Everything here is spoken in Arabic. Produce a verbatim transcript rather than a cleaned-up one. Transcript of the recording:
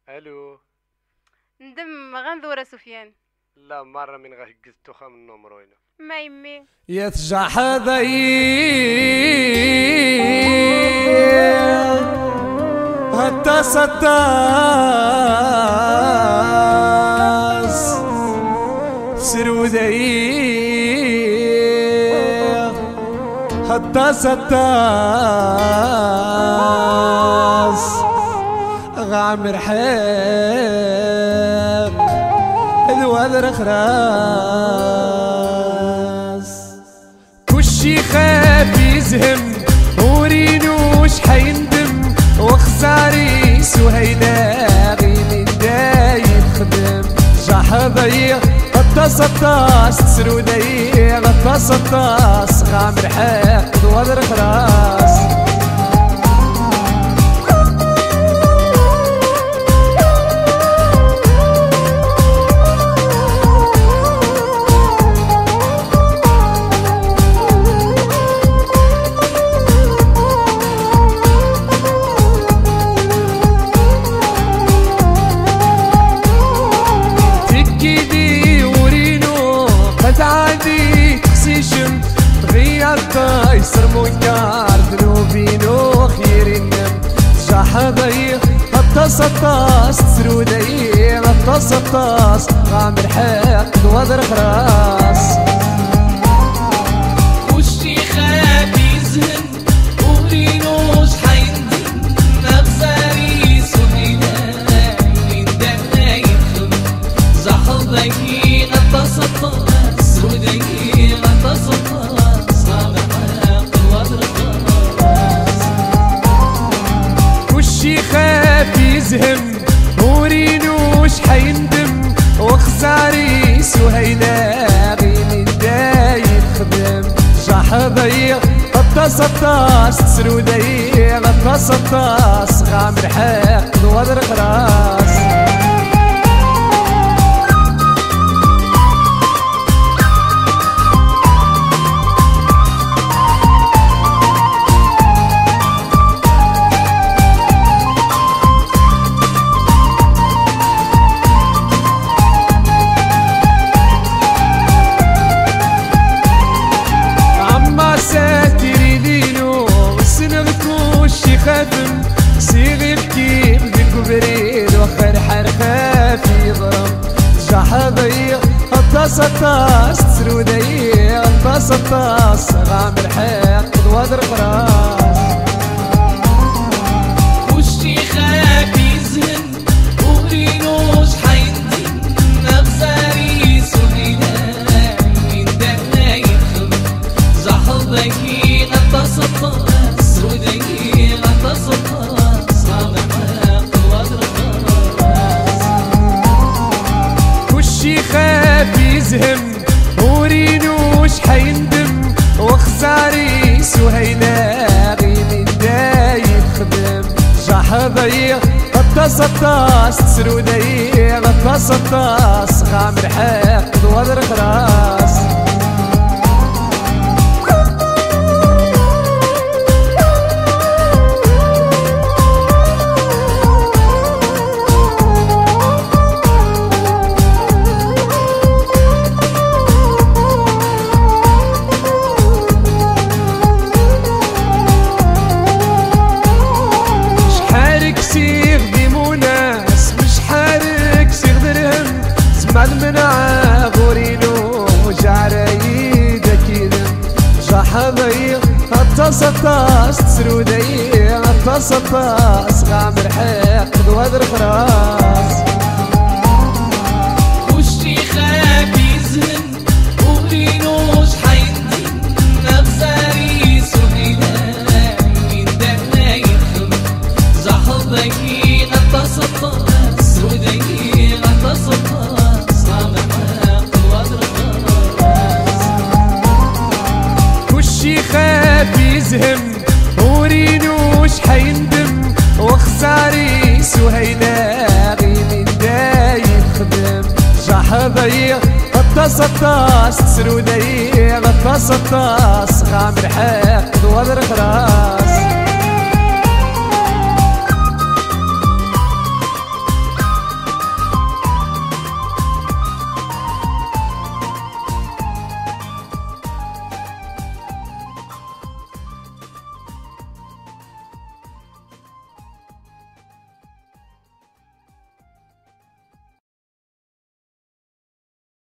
الو ندم غنذورة سفيان. لا مرة من غهقز توخا من نمرو هنا ما يمي يا ثجحدي Atass Atass Thjahadayi Atass Atass غامر حيق ذوال رخراس كلشي خاف يزهم ورينوش حيندم وخساري سهيلاغي من دايم خدم ثجحدي Atass Atass Thjahadayi Atass Atass غامر حيق ذوال رخراس يصير منكر ذنوبينو خير النم ثجحدي Atass Atass Thjahadayi Atass Atass غامر حيق ذوال رخراس كلشي خاف يزهم ورينوش حيندم نغزاري سهيلاغي من دايم خدم ثجحدي Atass Atass Thjahadayi Atass Atass كلشي خاف يزهم ورينوش حيندم وخساري سهيلاغي من دايم خدم ثجحدي Atass Atass Thjahadayi Atass Atass غامر حيق ذوال رخراس خاتم صيغ بكيم بكبرين وخر حرخة في ضرم ثجحدي Atass Atass Thjahadayi Atass Atass غامر حيق ذوال رخراس كلشي خاف يزهم ورينوش حيندم نغزاري سهيلاغي من دايم خدم ثجحدي Atass Atass Thjahadayi Atass Atass غامر حيق ذوال رخراس كلشي خاف يزهم ورينوش حيندم وخساري سهيلاغي من دايم خدم ثجحدي Atass Atass Thjahadayi Atass Atass غامر حيق ذوال رخراس ثجحدي Atass Atass Thjahadayi Atass Atass غامر حيق ذوال رخراس كلشي خاف يزهم ورينوش حيندم نغزاري سهيلاغي من دايم خدم ثجحدي Atass Atass Thjahadayi Atass Atass غامر حيق ذوال رخراس كلشي خاف يزهم ورينوش حيندم وخساري سهيلاغي من دايم خدم ثجحدي Atass Atass Thjahadayi Atass Atass غامر حيق ذوال رخراس